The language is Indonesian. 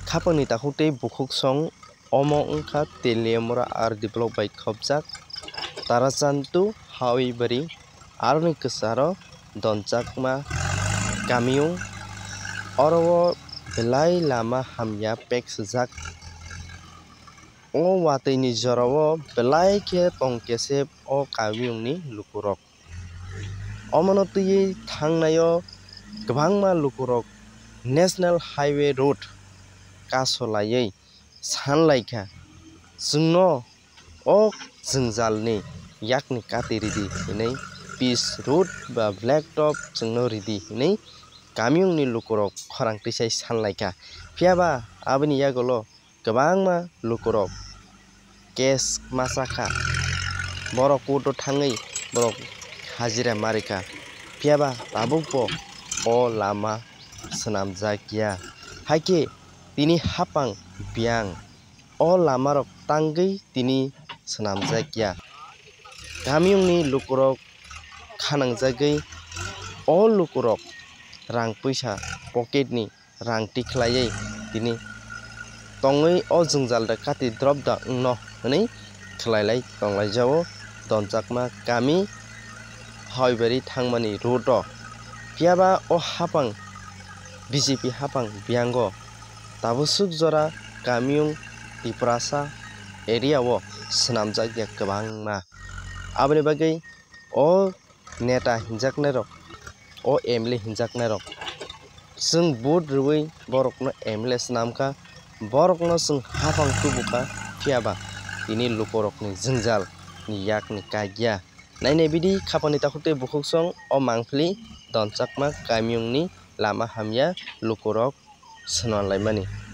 Khapangni takukte bukhuk song omo wngkha teliamora ar develop by khopjak tarachantu hawi bari aroni kwcharo donchakma kamiyung oro belai lama hamya pek swijak o watui ni jorao belai khe tongkese o kamiyungni lukurok omono tui thangnaio kwbangma lukurok national highway road kasolaiui sanlaikha chwngno o jwngjalni yakni kati ridi hinui pitch road ba blacktop chwngno ridi hinui kamiyungni lukurok khorang twisai sanlaikha phiaba aboni yakolo kwbangma lukurok case machakha borok court o thangui borok hajira marikha phiaba tabukbo o lama swnamjakya haikhe tini hapang byang o lama rok tangui tini swnamjakya kamiyungni lukurok khanangjagui o lukurok rang puisa pocket ni rang tikhlaiui tini tongui o jwngjal kati drop da wngno hinui khlailai tonglaijao donchakma kami hawibari thangmani road o phiaba o hapang BJP hapang byango tabuk jora kamiyung tiprasa area o swnamjakya kwbangma aboni bagui o neta hinjaknai rok o MLA hinjaknai rok chwng vote rwui borokno MLA swnamkha borokno chwng hapang tubuka phiaba tini lukurokni jwngjal ni yakni kaikya nainai bidi khapangni takukte bukhuk song o mangpili donchakma kamiyungni lama hamya lukurok swnamlaimani.